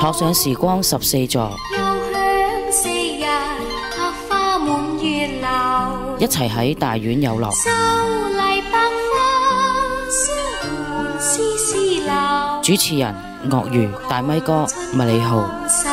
坐上時光14座，一齊喺大院有樂。主持人鱷魚、大咪哥、麥理浩。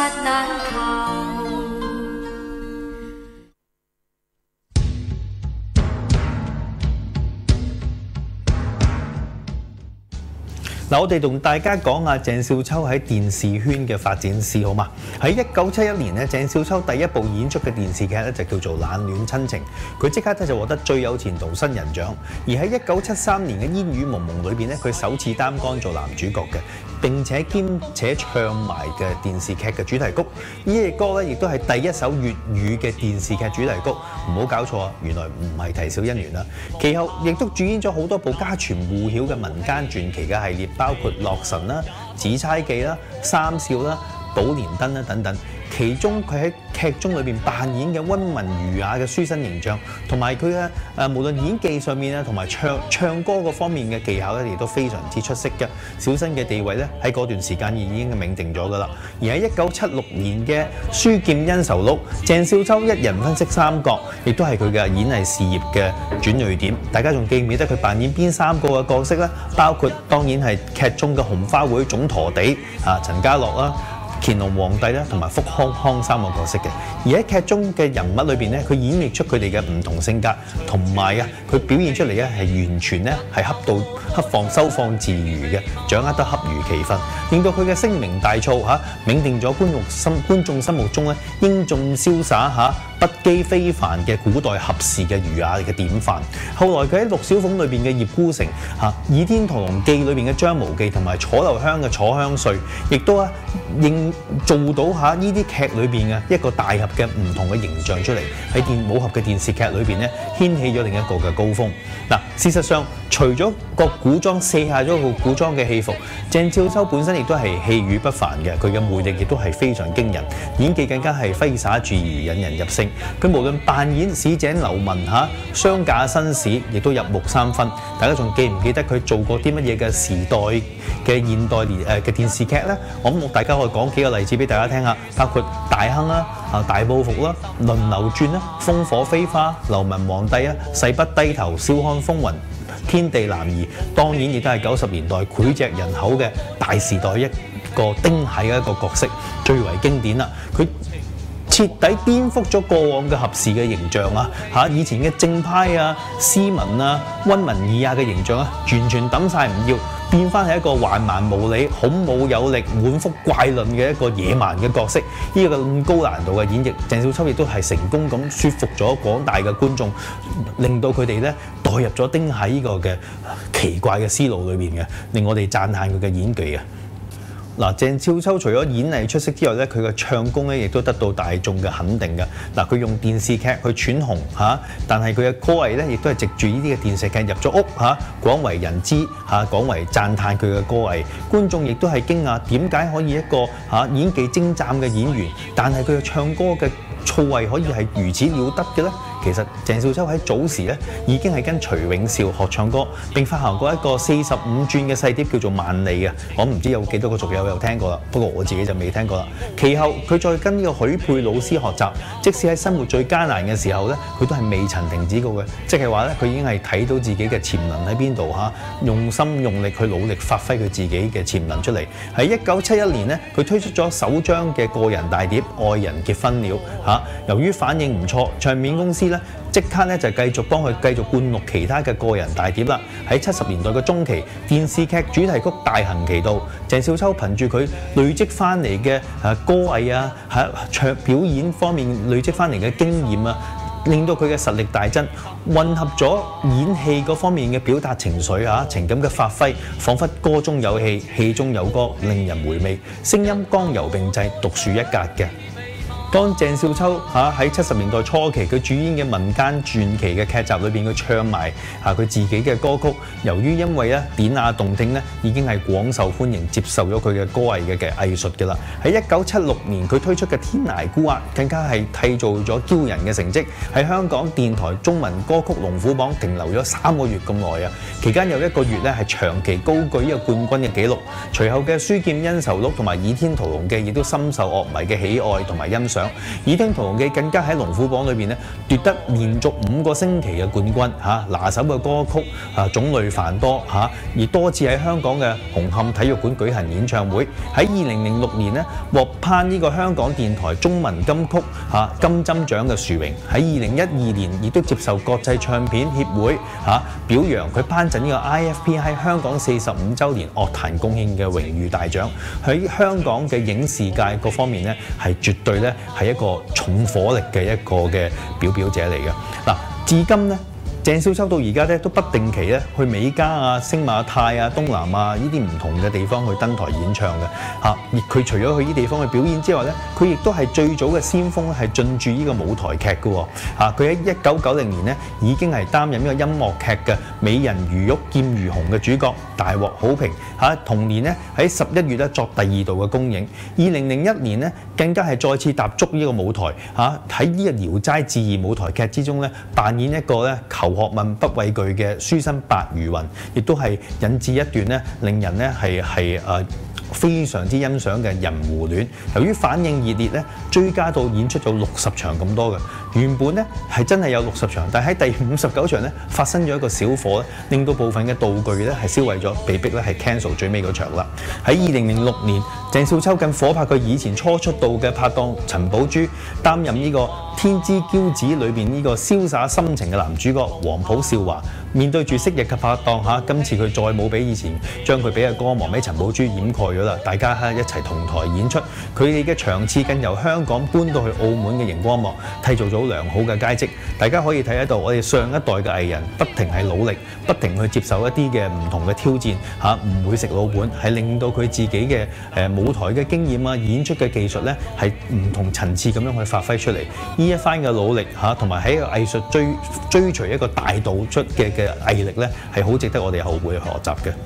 嗱，我哋同大家講下鄭少秋喺電視圈嘅發展史好嘛？喺1971年咧，鄭少秋第一部演出嘅電視劇咧就叫做《冷暖親情》，佢即刻咧就獲得最有前途新人獎。而喺1973年嘅《煙雨濛濛》裏邊咧，佢首次擔綱做男主角嘅，並且兼且唱埋嘅電視劇嘅主題曲。呢隻歌咧亦都係第一首粵語嘅電視劇主題曲，唔好搞錯啊！原來唔係《啼笑姻緣》啦。其後亦都主演咗好多部家傳戶曉嘅民間傳奇嘅系列。包括《洛神》啦、《紫釵記》啦、《三少》啦、《寶蓮燈》啦等等。其中佢喺劇中裏邊扮演嘅溫文儒雅嘅書生形象，同埋佢嘅無論演技上面啊，同埋唱歌嗰方面嘅技巧咧，亦都非常之出色嘅。小生嘅地位咧喺嗰段時間已經銘定咗㗎啦。而喺1976年嘅《書劍恩仇錄》，鄭少秋一人分飾三角，亦都係佢嘅演藝事業嘅轉捩點。大家仲記唔記得佢扮演邊三個嘅角色咧？包括當然係劇中嘅紅花會總陀地陳家樂啦。乾隆皇帝咧，同埋福康三個角色嘅，而喺劇中嘅人物裏邊咧，佢演繹出佢哋嘅唔同性格，同埋佢表現出嚟咧係完全咧係恰放收放自如嘅，掌握得恰如其分，令到佢嘅聲名大噪銘定咗觀眾心目中咧英俊瀟灑不羈非凡嘅古代俠士嘅儒雅嘅典範。後來佢喺陸小鳳裏邊嘅葉孤城《倚天屠龍記》裏邊嘅張無忌，同埋楚留香嘅楚香瑞，亦都做到呢啲劇裏邊嘅一個大俠嘅唔同嘅形象出嚟，喺武俠嘅電視劇裏邊咧掀起咗另一個嘅高峰。嗱，事實上除咗個古裝卸下咗個古裝嘅戲服，鄭少秋本身亦都係氣宇不凡嘅，佢嘅魅力亦都係非常驚人，演技更加係揮灑自如，引人入勝。佢無論扮演市井流民商賈紳士，亦都入木三分。大家仲記唔記得佢做過啲乜嘢嘅時代嘅現代嘅電視劇呢？我諗大家可以講幾個例子俾大家聽下，包括大亨啦、大報復啦、輪流轉啦、烽火飛花、流民皇帝啊、誓不低頭、笑看風雲、天地男兒，當然亦都係90年代膾炙人口嘅大時代一個丁蟹嘅一個角色，最為經典啦。佢徹底顛覆咗過往嘅俠士嘅形象以前嘅正派斯文溫文爾雅嘅形象完全抌晒唔要，變翻係一個橫蠻無理、孔武有力、滿腹怪論嘅一個野蠻嘅角色。呢個咁高難度嘅演繹，鄭少秋亦都係成功咁說服咗廣大嘅觀眾，令到佢哋咧代入咗丁蟹呢個嘅奇怪嘅思路裏邊嘅，令我哋讚歎佢嘅演技啊！嗱，鄭少秋除咗演藝出色之外咧，佢嘅唱功咧亦都得到大眾嘅肯定嘅。嗱，佢用電視劇去串紅但係佢嘅歌藝咧亦都係藉住呢啲嘅電視劇入咗屋廣為人知廣為讚歎佢嘅歌藝。觀眾亦都係驚訝點解可以一個演技精湛嘅演員，但係佢嘅唱歌嘅造詣可以係如此了得嘅咧？其實鄭少秋喺早時咧已經係跟徐永少學唱歌，並發行過一個45轉嘅細碟叫做《萬里》嘅。我唔知有幾多個族友有聽過啦，不過我自己就未聽過啦。其後佢再跟呢個許佩老師學習，即使喺生活最艱難嘅時候咧，佢都係未曾停止過嘅。即係話咧，佢已經係睇到自己嘅潛能喺邊度用心用力去努力發揮佢自己嘅潛能出嚟。喺1971年咧，佢推出咗首張嘅個人大碟《愛人結婚了》由於反應唔錯，唱片公司即刻就繼續幫佢繼續灌錄其他嘅個人大碟啦。喺70年代嘅中期，電視劇主題曲大行其道，鄭少秋憑住佢累積翻嚟嘅歌藝唱表演方面累積翻嚟嘅經驗令到佢嘅實力大增，混合咗演戲嗰方面嘅表達情緒情感嘅發揮，彷彿歌中有戲，戲中有歌，令人回味，聲音剛柔並濟，獨樹一格嘅。 當鄭少秋喺70年代初期，佢主演嘅民間傳奇嘅劇集裏邊，佢唱埋佢自己嘅歌曲。由於因為咧典雅動聽咧，已經係廣受歡迎，接受咗佢嘅歌藝嘅藝術嘅啦。喺1976年，佢推出嘅《天涯孤雁》更加係締造咗驕人嘅成績，喺香港電台中文歌曲龍虎榜停留咗3個月咁耐啊！期間有1個月咧係長期高居呢個冠軍嘅紀錄。隨後嘅《書劍恩仇錄》同埋《倚天屠龍記》亦都深受樂迷嘅喜愛同埋欣賞。《倚天屠龍記》更加喺龍虎榜裏邊咧奪得連續5個星期嘅冠軍拿手嘅歌曲種類繁多而多次喺香港嘅紅磡體育館舉行演唱會。喺2006年咧獲頒呢個香港電台中文金曲金針獎嘅殊榮。喺2012年亦都接受國際唱片協會表揚佢頒贈呢個 IFP 喺香港45週年樂壇貢獻嘅榮譽大獎。喺香港嘅影視界各方面咧係絕對咧係一個重火力嘅一個嘅表者嚟嘅。嗱，至今咧鄭少秋到而家咧都不定期咧去美加星馬泰東南亞呢啲唔同嘅地方去登台演唱嘅而佢除咗去呢啲地方去表演之外咧，佢亦都係最早嘅先鋒係進駐呢個舞台劇嘅佢喺1990年咧已經係擔任呢個音樂劇嘅《美人如玉劍如虹》嘅主角，大獲好評同年咧喺11月咧作第2度嘅公映。2001年咧更加係再次踏足呢個舞台喺呢個《聊齋志異》舞台劇之中咧扮演一個咧求學問不畏懼嘅書生白如雲，亦都係引致一段咧令人咧係非常之欣賞嘅人狐戀。由於反應熱烈咧，追加到演出咗60場咁多嘅。原本咧係真係有60場，但係喺第59場咧發生咗一個小火咧，令到部分嘅道具咧係燒毀咗，被逼咧係 cancel 最尾嗰場啦。喺2006年，鄭少秋更火拍佢以前初出道嘅拍檔陳寶珠，擔任呢個《天之驕子》裏邊呢個瀟灑深情嘅男主角黃埔少華。面對住昔日嘅拍檔今次佢再冇俾以前將佢俾嘅光芒俾陳寶珠掩蓋咗啦，大家一齊同台演出，佢哋嘅場次更由香港搬到去澳門嘅熒光幕，締造咗良好嘅佳績。大家可以睇得到，我哋上一代嘅藝人不停係努力，不停去接受一啲嘅唔同嘅挑戰唔會食老本，係令到佢自己嘅舞台嘅經驗演出嘅技術咧係唔同層次咁樣去發揮出嚟。呢一番嘅努力同埋喺個藝術追隨一個大道出嘅毅力咧，係好值得我哋後輩去學習嘅。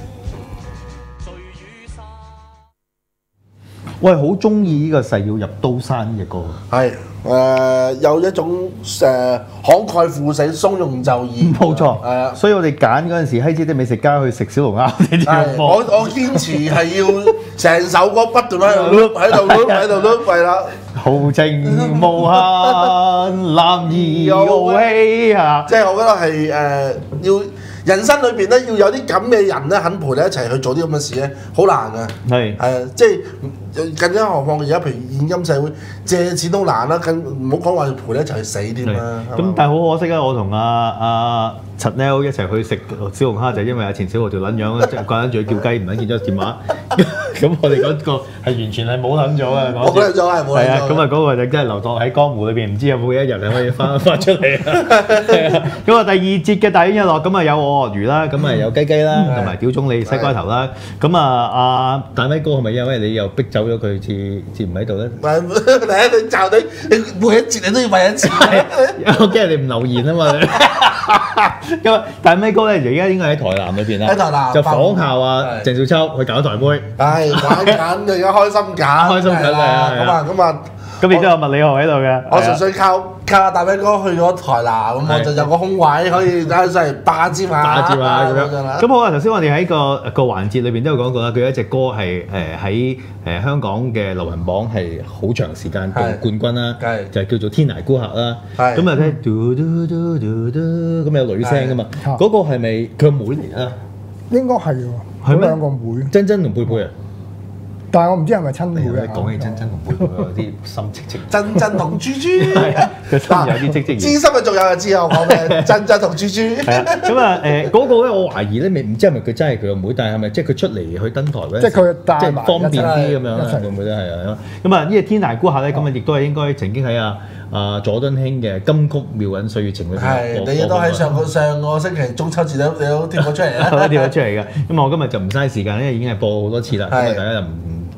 我係好中意呢個誓要入刀山嘅歌。係有一種慷慨赴死、從容就義。 冇錯，所以我哋揀嗰陣時，希子的美食家去食小龍蝦，你哋要我堅持係要成首歌不斷喺度 loop 喺度 loop 係啦。 豪情無限，男兒傲氣即係我覺得係要人生裏邊咧要有啲咁嘅人咧，肯陪你一齊去做啲咁嘅事咧，好難啊。係即係更加何況而家譬如現今社會借錢都難啦，更唔好講話陪你一齊去死添啦。 咁但係好可惜啊！我同阿陳 L 一齊去食小龍蝦，就因為阿錢小豪條撚樣咧，即係掛緊住叫雞，唔撚見咗電話。咁我哋嗰個係完全係冇撚咗嘅。 冇撚咗係冇撚咗。係啊， 咁啊嗰個就真係流蕩喺江湖裏邊，唔知有冇一日係可以翻出嚟啊！咁啊第2節嘅大英一樂，咁啊有我鱷魚啦，咁啊有雞雞啦，同埋屌總理西瓜頭啦。咁啊阿大威哥係咪因為你又逼走咗佢次唔喺度咧？ 你就你每一節你都要問一次。 我驚你唔留言啊嘛。咁啊，大威哥咧而家應該喺台南裏邊啦， 喺台南就仿效鄭少秋去搞台妹。 係玩緊，而家開心緊， 開心緊啊！咁亦都有物理學喺度嘅。 我純粹靠大威哥去咗台南，咁我就有個空位可以真係霸佔下咁樣。 咁好啊！頭先我哋喺個環節裏邊都有講過啦，佢有一隻歌係喺香港嘅流行榜係好長時間奪冠軍啦，就係叫做《天涯孤客》啦。咁啊聽嘟嘟嘟嘟嘟咁有女聲噶嘛？嗰個係咪佢個妹嚟啊？ 應該係喎，係兩個妹， 珍珍同貝貝啊！ 但係我唔知係咪親妹啊！ 講起珍珍同貝貝有啲心戚戚。 珍珍同豬豬， 嗱有啲戚戚。 知心嘅仲有就知我講咩？珍珍同豬豬。 係啊，咁啊嗰個咧，我懷疑咧，唔知係咪佢真係佢個妹，但係咪即係佢出嚟去登台嗰陣， 即係佢即係方便啲咁樣啦，會唔會都係啊？咁啊，呢個《天涯孤客》咧，咁啊亦都係應該曾經喺佐敦興嘅金曲妙韻歲月情裏邊。 係，你都喺上個星期中秋節都貼咗出嚟啦， 貼咗出嚟嘅。咁我今日就唔嘥時間，因為已經係播好多次啦，咁啊大家就唔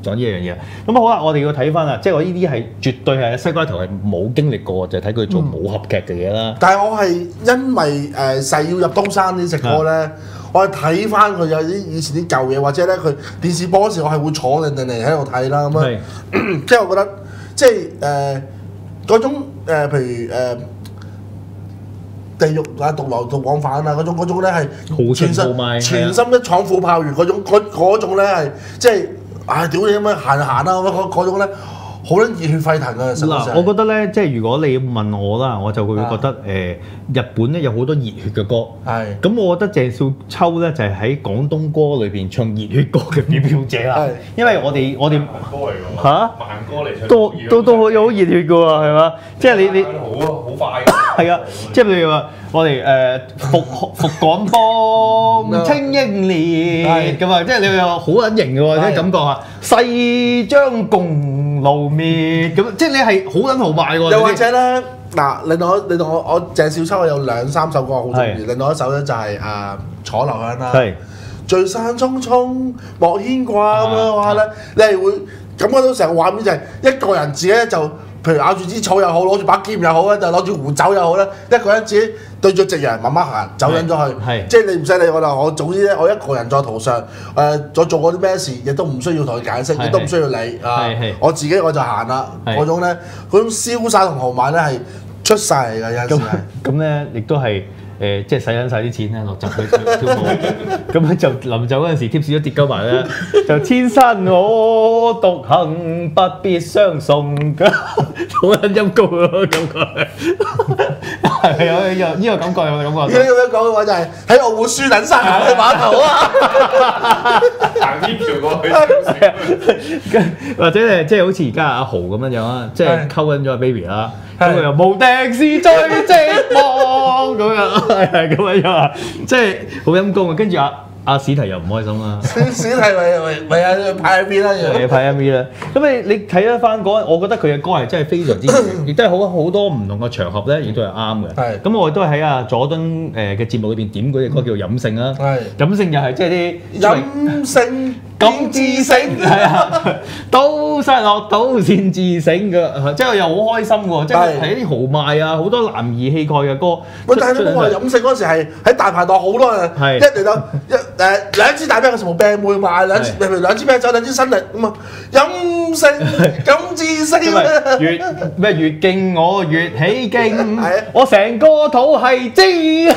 講呢一樣嘢。咁好啦，我哋要睇翻啦，即係我呢啲係絕對係西瓜頭係冇經歷過，就係睇佢做武俠劇嘅嘢啦。 但係我係因為誓要入刀山呢隻歌咧，我係睇翻佢有啲以前啲舊嘢，或者咧佢電視播嗰時，我係會坐定定嚟喺度睇啦。咁樣即係我覺得即係嗰種譬如地獄啊、獨來獨往返啊嗰種咧係全心一闖虎豹魚嗰種咧係即係屌你咁樣行啊嗰種咧。好撚熱血沸騰啊！ 嗱，我覺得咧，即係如果你問我啦，我就會覺得日本咧有好多熱血嘅歌。係。咁我覺得鄭少秋咧就係喺廣東歌裏邊唱熱血歌嘅表表者啦。係。因為我哋慢歌嚟㗎。 嚇？ 慢歌嚟唱。 都好熱血㗎喎，係嘛？即係你好快㗎。係啊，即係譬如話我哋復廣邦清英烈咁啊，即係你又好撚型嘅喎，啲感覺啊，勢將共露滅咁，即係你係好撚豪邁喎。 又或者咧，嗱，另外我鄭少秋有2、3首歌我好中意，另外一首咧就係楚留香啦。係。聚散匆匆莫牽掛咁樣嘅話咧，你係會感覺到成個畫面就係一個人自己就，譬如咬住支草又好，攞住把劍又好咧，就攞住壺酒又好咧，一個人自己對住夕陽慢慢行走緊咗去。係。即係你唔使理我啦，我總之咧，我一個人在途上，我做過啲咩事，亦都唔需要同佢解釋，亦都唔需要理啊。我自己我就行啦，嗰種咧，嗰種瀟灑同豪邁咧係出晒嚟㗎，有陣時係。咁咧亦都係。即係使緊晒啲錢咧，落閘去跳舞，咁咧就臨走嗰陣時貼士都跌鳩埋咧，就天生我獨行，不必相送，好撚陰功啊感覺，係有呢個感覺有冇感覺？ 你咁樣講嘅話就係喺澳門輸撚晒去碼頭啊， 行呢條過去，或者誒即係好似而家阿豪咁樣樣啊，即係溝緊咗阿 baby 啦。咁佢又無敵是最寂寞咁樣，係咁樣啊！即係好陰功啊！跟住阿史提又唔開心啦。 史提咪派 MV 啦， 又派 MV 啦。咁你睇得翻嗰，我覺得佢嘅歌係真係非常之，亦都係好多唔同嘅場合咧，亦都係啱嘅。係。咁我哋都係喺阿佐敦嘅節目裏邊點嗰隻歌叫《飲勝》啦。係。飲勝又係即係啲飲勝。咁自醒係啊，刀山落刀先自醒嘅，即係又好開心喎！即係睇啲豪邁啊，好多男兒氣概嘅歌。 喂，但係你冇話飲勝嗰時係喺大排檔好多人，一嚟到兩支大啤嘅時冇病妹賣，譬如兩支啤酒兩支新力咁啊，飲勝咁自醒。 越勁我越起勁，我成個肚係知。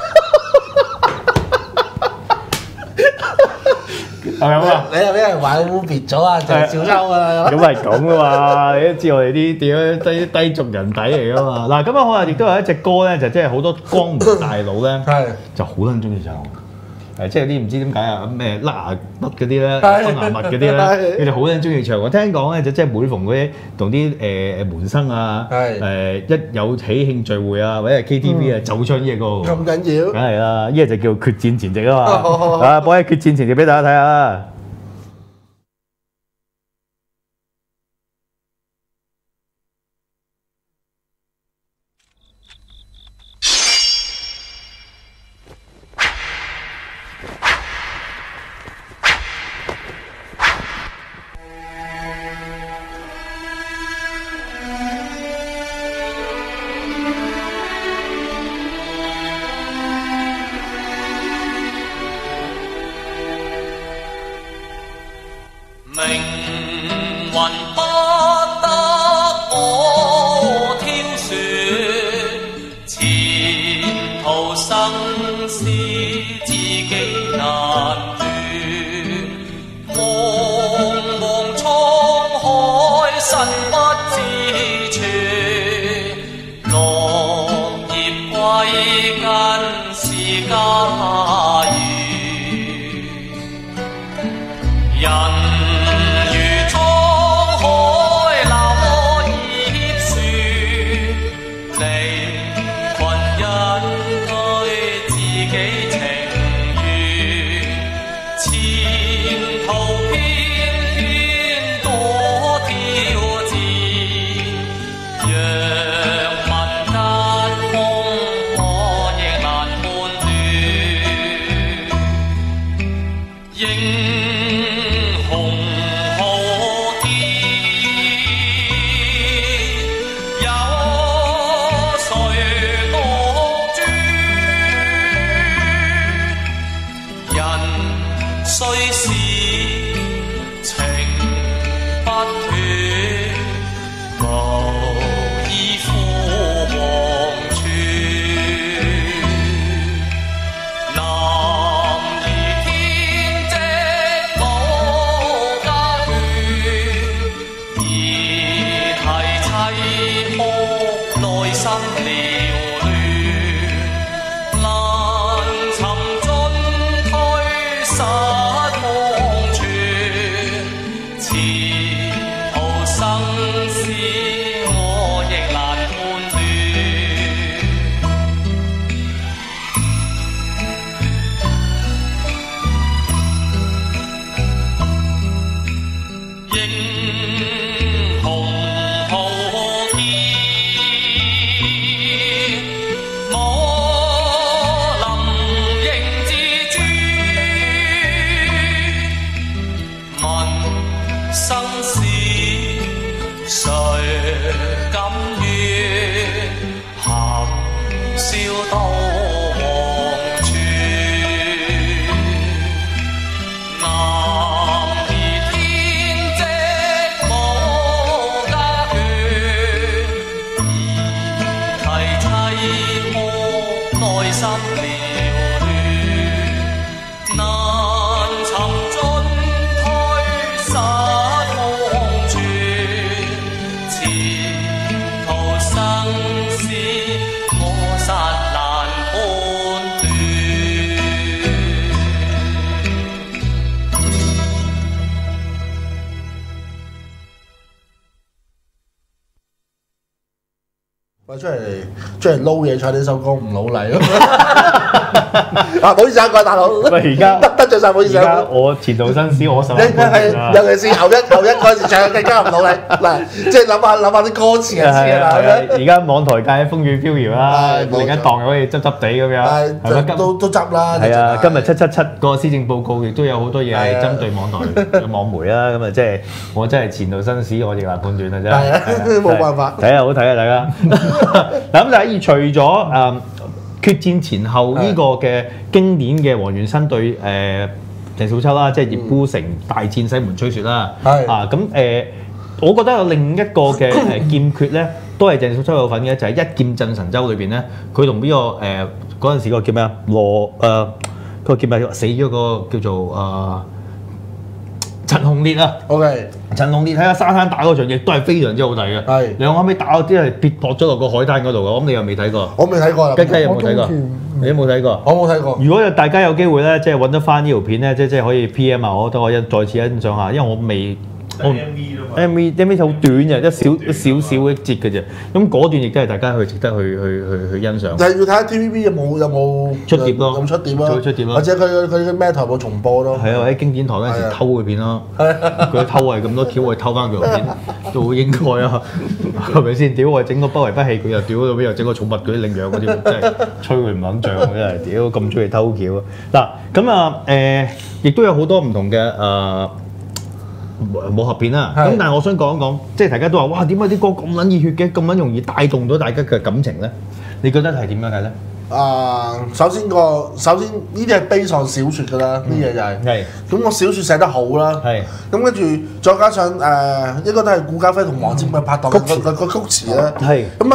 係咪啊？ 你又俾人話污別咗啊！鄭少秋啊！ 咁係咁噶嘛？你都知我哋啲點樣低俗人底嚟噶嘛？嗱，咁啊，可能亦都有一隻歌咧，就即係好多江湖大佬咧，就好撚中意唱。即係啲唔知點解啊咩甩牙筆嗰啲咧，分牙物嗰啲咧，佢哋好撚中意唱。我聽講咧，就即係每逢嗰啲同啲門生啊，一有喜慶聚會啊，或者係 KTV 啊，就唱呢隻歌。 咁緊要？ 梗係啦，呢個就叫決戰前夕啊嘛。啊，播喺決戰前夕俾大家睇下。 喂，出嚟撈嘢唱呢首歌唔老禮咯。啊，唔好意思啊，各位大佬。 喂，而家得罪晒，唔好意思。 而家我前度新思，我受你係尤其是後一嗰時唱更加唔老禮。嗱，即係諗下啲歌詞就知啦。 而家網台界風雨飄搖啦，另一檔又可以執執地咁樣，係咪？ 都執啦。 係啊，今日777個施政報告亦都有好多嘢係針對網台網媒啦，咁啊即係我真係前度新思，我逆難判斷啊真係。 係啊，冇辦法。 睇下好睇啊，大家。嗱咁就除咗決戰前後呢個嘅經典嘅黃元申對鄭少秋啦，即係葉孤城大戰西門吹雪啦。咁我覺得有另一個嘅劍決咧，都係鄭少秋有份嘅，就係、是《一劍震神州》裏邊咧，佢同呢個嗰陣時個叫咩啊？個叫咩？死咗個叫做陳鴻烈啊 ，OK， 陳鴻烈喺個沙灘打嗰場亦都係非常之好睇嘅。係兩個後尾打嗰啲係跌落咗落個海灘嗰度嘅，咁你又未睇過？ 我未睇過啦。 雞有冇睇過？你有冇睇過？ 我冇睇過。 如果大家有機會咧，即係揾得翻呢條片咧，即係可以 PM 啊，我覺得我再次欣賞下，因為我未。MV 好短嘅，一少少一節嘅啫。咁嗰段亦都係大家值得去欣賞。 就係要睇下 TVB 有冇出碟咯， 有冇出碟咯， 出碟咯， 或者佢咩台冇重播咯。 係啊，或者經典台嗰陣時偷佢片咯，佢偷係咁多條，我偷翻佢片都應該啊，係咪先？屌我整個不為不棄，佢又屌到邊又整個寵物嗰啲領養嗰啲，真係吹佢唔肯漲真係，屌咁中意偷橋嗱咁啊亦都有好多唔同嘅武俠片啦，咁但係我想講一講，即係大家都話哇點解啲歌咁撚熱血嘅，咁撚容易帶動到大家嘅感情咧？你覺得係點樣嘅咧？ 首先呢啲係悲喪小説㗎啦，呢嘢就係。係。咁個小説寫得好啦。係。咁跟住再加上應該都係顧嘉輝同黃霑嘅拍檔個曲詞咧。係。咁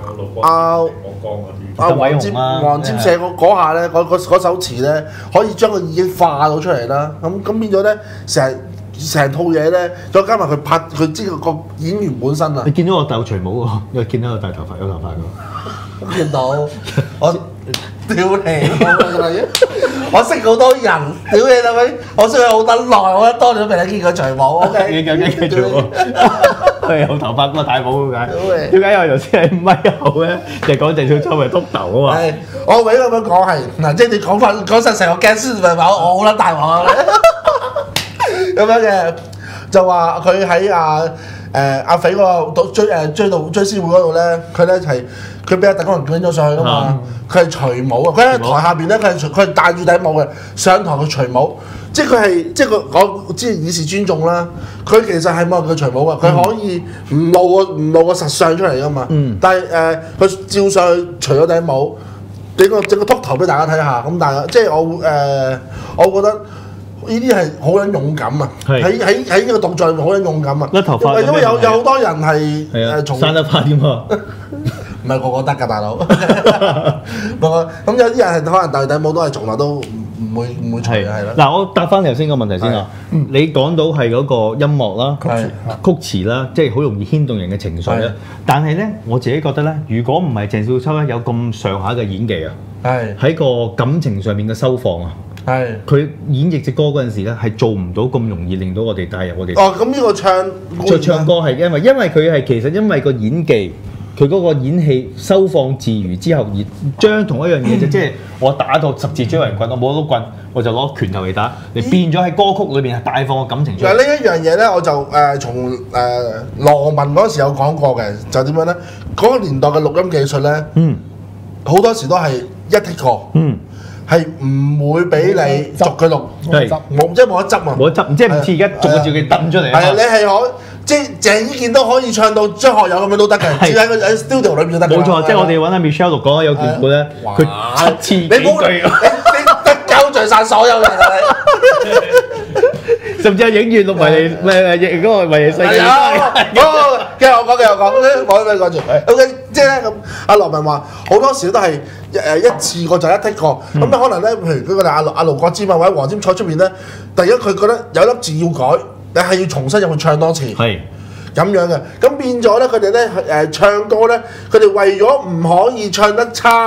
黃霑寫嗰下咧，嗰首詞咧，可以將個意境化到出嚟啦。咁變咗咧，成套嘢咧，再加埋佢知個演員本身啊！ 你見到我戴除帽喎，因為見到我戴頭髮有頭髮㗎。 見到我屌你！我識好多人，屌你啦咪！我識佢好得耐，我多年都未見過除帽。OK， 繼續。佢有頭髮嗰個戴帽點解？點解我頭先喺咪後咧？就講鄭少秋咪禿頭啊嘛。係， 我永遠咁樣講係嗱，即係你講晒成個 guest 咪話我好撚大鑊啊！咁樣嘅就話佢喺阿肥嗰個追思會嗰度咧，佢咧係佢俾阿鄧光榮捲咗上去噶嘛，佢係除帽啊！佢喺台下邊咧，佢係戴住頂帽嘅，上台佢除帽，即係佢係即係我即係以示尊重啦。佢其實係冇人佢除帽啊，佢可以唔露個實相出嚟噶嘛。但係佢照上去除咗頂帽，整個禿頭俾大家睇下。咁但係即係我覺得。呢啲係好撚勇敢啊！喺呢個動作裏面好撚勇敢啊！ 甩頭髮， 因為有好多人係從生得快點啊！ 唔係個個得㗎，大佬。咁有啲人係可能戴頂帽都係從來都唔會除嘅，係咯。 嗱，我答翻你頭先個問題先啊。你講到係嗰個音樂啦、曲詞啦，即係好容易牽動人嘅情緒啦。但係咧，我自己覺得咧，如果唔係鄭少秋咧有咁上下嘅演技啊，喺個感情上面嘅收放啊。係，佢演繹隻歌嗰陣時咧，係做唔到咁容易令到我哋帶入我哋。 哦，咁呢個唱歌係因為佢係其實因為個演技，佢嗰個演戲收放自如之後，而將同一樣嘢即係我打到十字追魂棍，我冇攞棍，我就攞拳頭嚟打，你變咗喺歌曲裏邊係帶放個感情出嚟。 嗱呢一樣嘢咧，我就從羅文嗰時有講過嘅，就點樣咧？嗰個年代嘅錄音技術咧，好多時都係一 take 過。係唔會俾你逐句錄，冇即係冇得執啊！ 冇得執，即係唔似而家逐個字佢掟出嚟。 係啊，你係可即係鄭伊健都可以唱到張學友咁樣都得嘅，只喺個 studio 裏面都得。 冇錯，即係我哋揾阿 Michelle 錄講有段故咧，佢7次幾句， 你得鳩聚曬所有人啊！ 甚至係影院錄埋你嗰個迷你世界。 繼續講，講住。OK， 即係咧咁，阿羅文話好多時都係一次過就一剔過，咁可能咧，譬如嗰個阿盧國沾啊或者黃霑坐出邊咧，第一佢覺得有粒字要改，你係要重新入去唱多次。係。咁樣嘅，咁變咗咧，佢哋咧唱歌咧，佢哋為咗唔可以唱得差，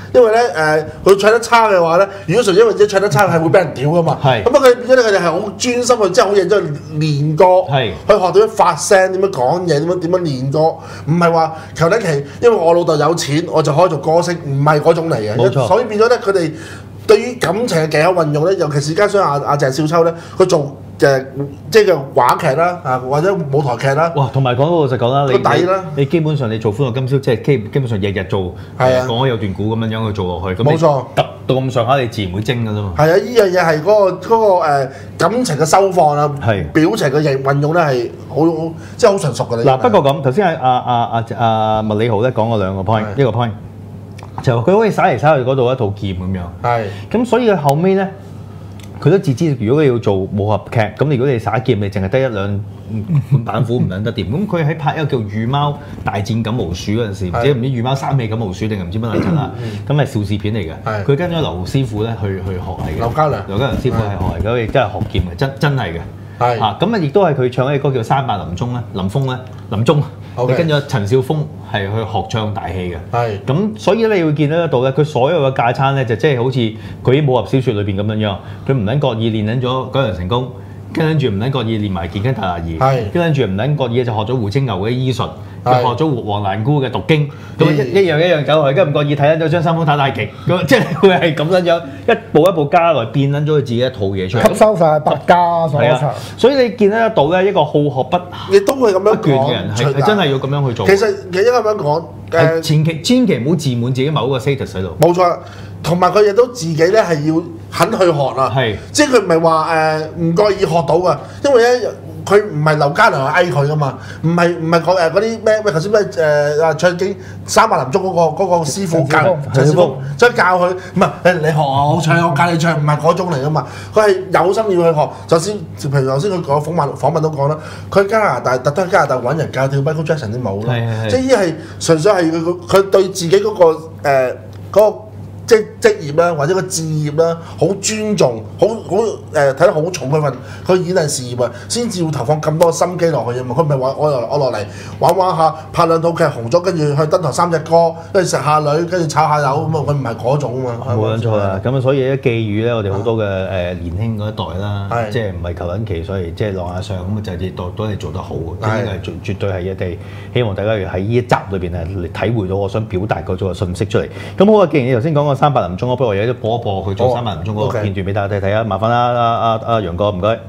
因為咧佢唱得差嘅話咧，如果純因為自己唱得差係會俾人屌噶嘛。 係。 咁啊佢變咗咧，佢哋係好專心去，即係好認真去練歌， 係。 去學點樣發聲，點樣講嘢，點樣練歌，唔係話求得其，因為我老豆有錢，我就可以做歌星，唔係嗰種嚟嘅。 冇錯。 所以變咗咧，佢哋對於感情嘅技巧運用咧，尤其是加上阿鄭少秋咧，佢做。即係叫話劇啦，或者舞台劇啦。 哇，同埋講老實講啦，你基本上你做歡樂今宵，即係基本上日日做，講開有段故咁樣去做落去，咁冇錯，到咁上下你自然會精㗎啫嘛。係啊，呢樣嘢係嗰個感情嘅收放啊，表情嘅運用咧係好即係好純熟㗎啦。嗱，不過咁頭先阿麥理浩咧講過兩個 point，一個 point 就佢可以灑嚟灑去嗰度一套劍咁樣。係。咁所以佢後尾咧。佢都自知，如果你要做武俠劇，咁如果你耍劍，你淨係得一兩本板斧唔撚得掂。咁佢喺拍一個叫《御貓大戰金毛鼠》嗰陣時，唔知御貓三尾金毛鼠定係唔知乜撚柒啦，咁係邵氏片嚟嘅。佢跟咗劉師傅咧去學嚟嘅。劉家良師傅係學嚟嘅，亦都係學劍嘅，真係嘅。係咁啊，亦都係佢唱嘅歌叫《山伯臨終》咧，臨終。佢跟咗陳少峰係去學唱大戲嘅，係咁，所以你會見得到咧，佢所有嘅架撐咧就即係好似佢啲武俠小説裏邊咁樣，佢唔撚覺意練緊咗九陽神功，跟住唔撚覺意練埋健筋大拿兒，跟住唔撚覺意就學咗胡青牛嘅醫術，佢學咗黃蘭姑嘅讀經，咁一樣走落去，跟住唔覺意睇緊咗張三豐打太極，咁即係佢係咁樣一步一步加來變撚咗佢自己一套嘢出嚟，吸收晒百家所長。所以你見得到咧，一個好學不亦都會咁樣講嘅人係真係要咁樣去做。其實應該咁樣講，千祈唔好自滿自己某一個 status 喺度。冇錯，同埋佢亦都自己咧係要肯去學啦。係，即係佢唔係話唔覺意學到㗎，因為咧。佢唔係劉家良去嗌佢噶嘛，唔係嗰啲咩頭先咩唱經三百林鐘嗰個師傅教陳師傅，所以教佢唔係你學我唱，我教你唱，唔係嗰種嚟噶嘛。佢係有心要去學。就先譬如頭先佢講訪問都講啦，佢加拿大特登喺加拿大揾人教跳 Michael Jackson 啲舞啦，即係呢係純粹係佢對自己嗰個即係職業啦，或者個志業啦，好尊重，好睇得好重佢份佢演藝事業啊，先至會投放咁多心機落去啊嘛。佢唔係話我落嚟玩下拍兩套劇紅咗，跟住去登台三隻歌，跟住食下女，跟住炒下魷咁啊！佢唔係嗰種啊嘛。冇錯啦，咁啊所以咧寄語咧，我哋好多嘅年輕嗰一代啦，即係唔係求緊其，所以即係浪下上咁啊，就係都係做得好嘅，呢個係絕對係一地希望大家喺呢一集裏邊嚟體會到我想表達嗰種信息出嚟。咁好啊，既然你頭先講過三百林鐘，不如我而家都播一播佢做三百林鐘嗰個片段俾大家睇睇啊！麻煩阿楊哥，唔該。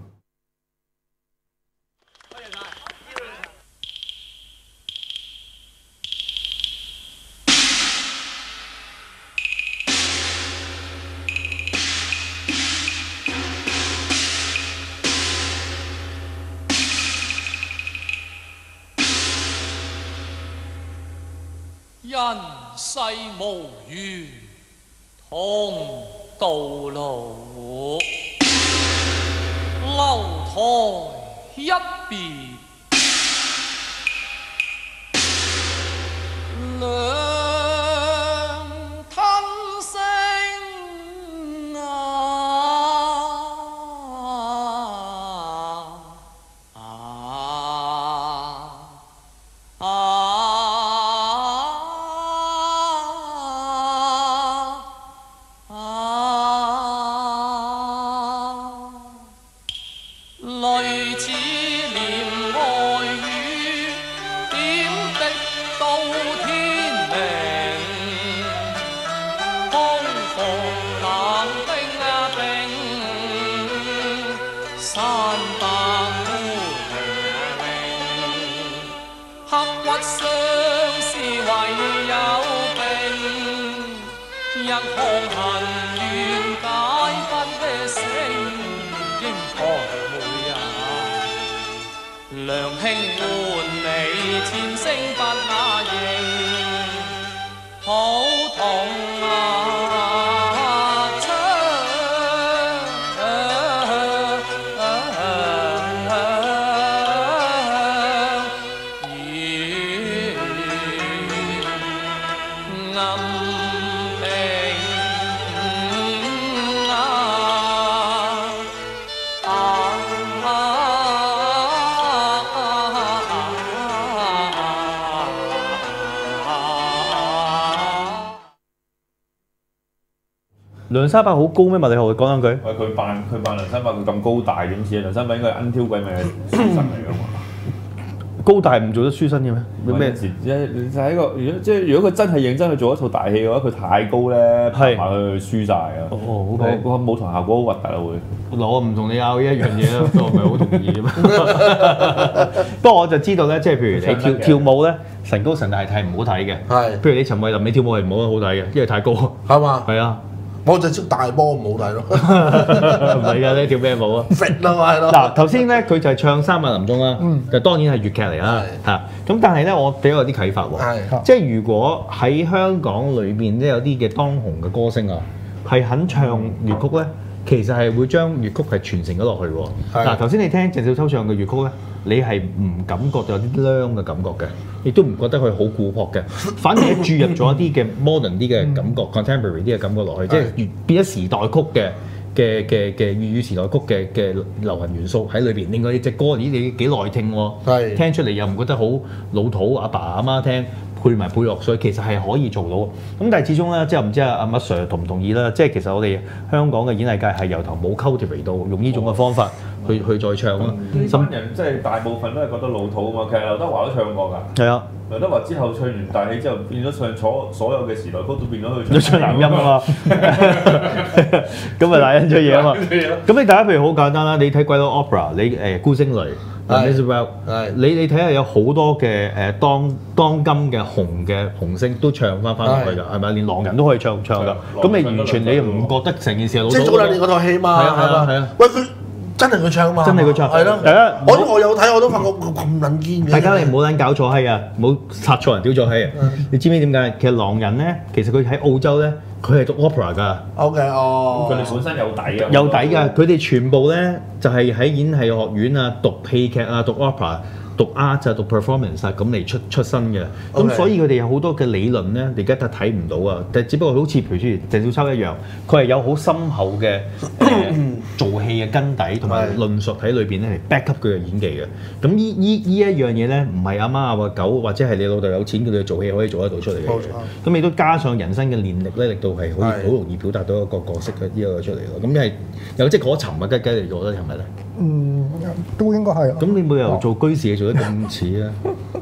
人世無緣同到老，樓台一別兩吞聲類似念愛語，點滴到天明。空逢冷冰冰，山白孤零，刻骨相思唯有病。一腔恨怨解不的聲，應該。良兄喚你千聲不雅應，好痛唱暗明梁山伯好高咩？麥理浩講兩句。 喂，佢扮梁山伯，佢咁高大點似啊？梁山伯應該係恩挑鬼命嘅書生嚟㗎嘛。 高大唔做得書生嘅咩？咩事？就係一個，如果佢真係認真去做一套大戲嘅話，佢太高咧，拍埋佢輸晒啊！ 哦，OK， 個舞台效果好核突啊會。 我唔同你拗呢一樣嘢啦，我唔係好同意啊。不過我就知道咧，即係譬如你跳舞咧，神高神大係唔好睇嘅。係。譬如你陳慧琳，你跳舞係唔好睇嘅，因為太高。係嘛？係啊。 我就識大波唔好睇咯， 唔係㗎，你跳咩舞啊 ？fit 啦嘛係咯。 嗱頭先咧佢就係唱《三萬林鐘》啦，就當然係粵劇嚟啦嚇。咁但係咧我俾我啲啟發喎，即係如果喺香港裏邊即係有啲嘅當紅嘅歌星啊，係肯唱粵曲咧，其實係會將粵曲係傳承咗落去喎。嗱頭先你聽鄭少秋唱嘅粵曲咧，你係唔感覺到有啲娘嘅感覺嘅，亦都唔覺得佢好古樸嘅，反而注入咗一啲嘅 modern 啲嘅感覺、contemporary 啲嘅感覺落去，即係變咗時代曲嘅粵語時代曲嘅流行元素喺裏邊。另外隻歌咦你幾耐聽喎，聽出嚟又唔覺得好老土，阿爸阿媽聽配埋配樂，所以其實係可以做到。咁但係始終咧，即係唔知阿 Sir 同唔同意啦？即係其實我哋香港嘅演藝界係由頭冇 cultivate 到用呢種嘅方法。去再唱咯， 呢班人即係大部分都係覺得老土啊嘛。其實劉德華都唱過㗎。係啊，劉德華之後唱完大戲之後，變咗唱所有嘅時代曲都變咗去唱男音啊嘛。咁咪大恩出嘢啊嘛。咁你大家譬如好簡單啦，你睇鬼佬 opera， 你孤星淚 Isabel， 你睇下有好多嘅當今嘅紅星都唱翻落去㗎，係咪？連狼人都可以唱㗎。咁你完全你唔覺得成件事係老土？ 即係早兩年嗰套戲嘛。係啊。喂佢。真係佢唱嘛？ 真係佢唱， 係咯。我有睇，我都發覺咁撚堅嘅。 大家你唔好撚搞錯閪啊！唔好殺錯人屌錯閪啊！你知唔知點解？其實狼人咧，其實佢喺澳洲咧，佢係讀 opera 㗎。 OK，哦。 佢哋本身有底㗎。 有底㗎，佢哋全部咧就係喺演藝學院啊，讀戲劇啊，讀 opera。讀 art 啊，讀 performance 啊，咁嚟出身嘅，咁所以佢哋有好多嘅理論咧，你而家都睇唔到啊！但係只不過好似譬如鄭少秋一樣，佢係有好深厚嘅做戲嘅根底同埋論述喺裏邊咧，嚟 back up 佢嘅演技嘅。咁呢一樣嘢咧，唔係阿媽阿狗或者係你老豆有錢叫你做戲可以做得到出嚟嘅。冇錯。咁你都加上人生嘅練力咧，力到係好容易表達到一個角色嘅呢個出嚟咯。咁係有跡可尋啊，雞嚟做咧，係咪咧？ 都應該係。咁你冇理由做居士做得咁似啊？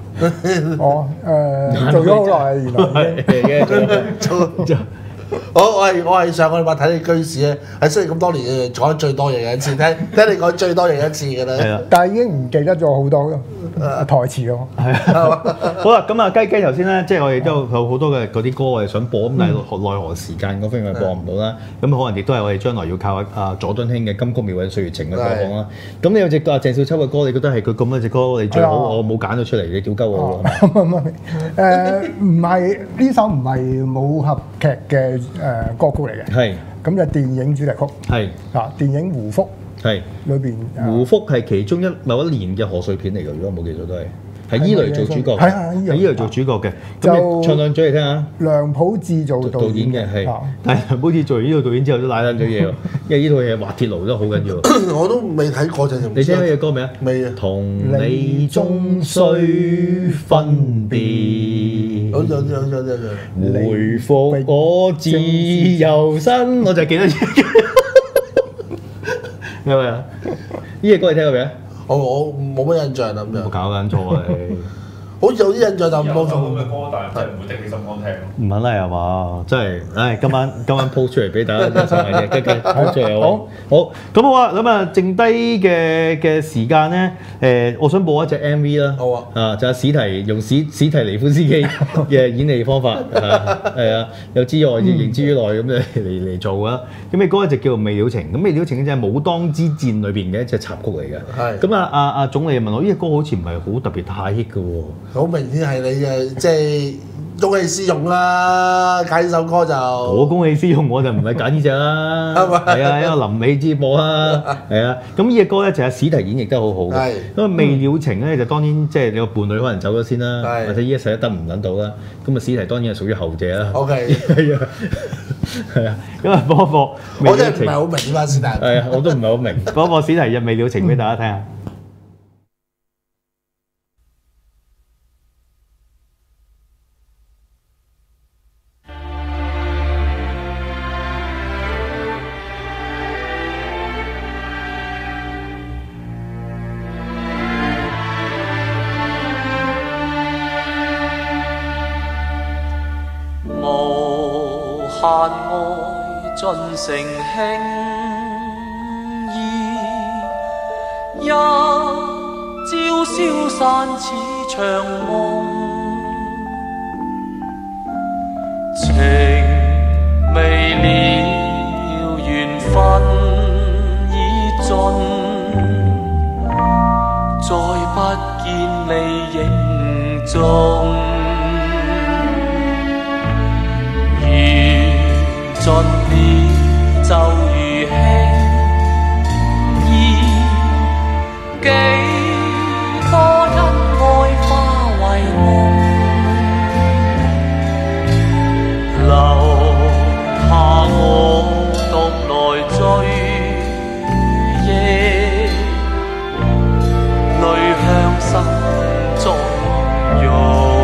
做咗好耐，原來嘅。我係上個禮拜睇你居士咧，喺悉尼咁多年講得最多嘢嘅一次，聽你講最多嘢一次㗎啦。 但係已經唔記得咗好多台詞咯。 係啊。好啦，咁啊雞頭先咧，即係我哋都有好多嘅嗰啲歌我哋想播，咁但係奈何時間嗰方面播唔到啦。咁可能亦都係我哋將來要靠阿佐敦興嘅《金曲妙韻歲月情》嘅播放啦。咁你有隻鄭少秋嘅歌，你覺得係佢咁多隻歌，你最好我冇揀到出嚟，你屌鳩我喎。 唔係呢首唔係武俠劇嘅歌曲嚟嘅，係咁就電影主題曲，係電影胡福係裏邊， 胡福係其中某一年嘅賀歲片嚟嘅，如果冇記錯都係伊雷做主角，係伊雷做主角嘅，咁你唱兩嘴嚟聽下。 梁普智做導演嘅係，但係梁普智做完呢套導演之後都賴撚咗嘢喎，因為呢套嘢滑鐵盧都好緊要。 我都未睇過就你聽咩歌未啊？ 未啊。 同你終須分別。 有。 回復我自由身，我就記得。係咪啊？呢隻歌你聽過未啊？ 我冇乜印象啦咁樣。 冇搞緊錯啊！ 好似有啲印象，但冇錯。 咁嘅歌，但係真係唔會的起心肝聽。 唔肯啦係嘛？真係，唉！今晚 post 出嚟俾大家欣賞下嘅，跟住好咁好啊！咁啊，剩低嘅時間咧，我想播一隻 MV 啦。好啊！就係史提用史提尼夫斯基嘅演繹方法，係啊，有之外亦形之於內咁嚟做啊！咁嘅歌就叫做《未了情》。咁《未了情》就係《武當之戰》裏邊嘅一隻插曲嚟嘅。係。咁阿總理問我：呢隻歌好似唔係好特別太 hit 嘅喎。 好明顯係你嘅，即係公器私用啦！揀呢首歌就我公器私用，我就唔係揀呢隻啦。係啊，因為臨尾之播啦。係啊，咁呢隻歌咧就係史提演繹得好好嘅。咁啊，未了情咧就當然即係你個伴侶可能走咗先啦，或者呢一世一得唔撚到啦。咁啊，史提當然係屬於後者啦。 OK。 係啊，係啊，咁啊播我真係唔係好明啊，史提。 係啊，我都唔係好明。播史提嘅未了情俾大家聽下。 盼愛盡成輕意，一朝消散似場夢，情未了緣分已盡，再不見你影蹤。盡了就如輕易，幾多因愛化為夢，留下我獨來追憶，淚向心中湧。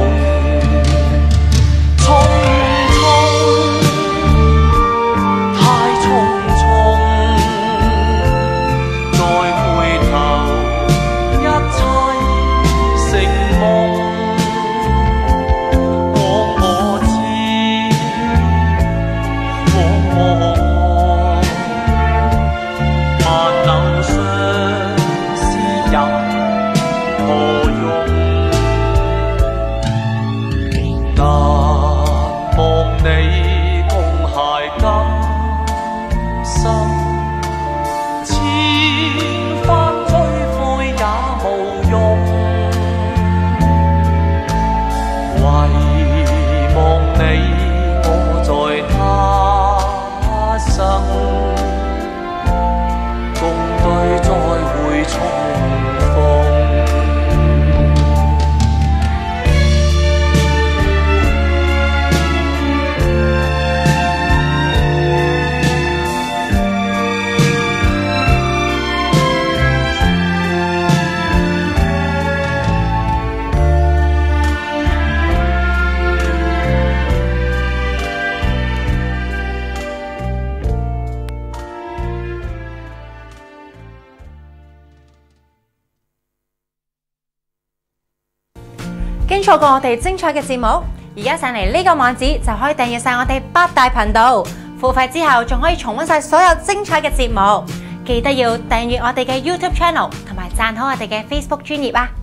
經錯過我哋精彩嘅節目，而家上嚟呢個網址就可以訂閱晒我哋8大頻道，付費之後仲可以重溫晒所有精彩嘅節目。記得要訂閱我哋嘅 YouTube Channel 同埋讚好我哋嘅 Facebook 專頁啊！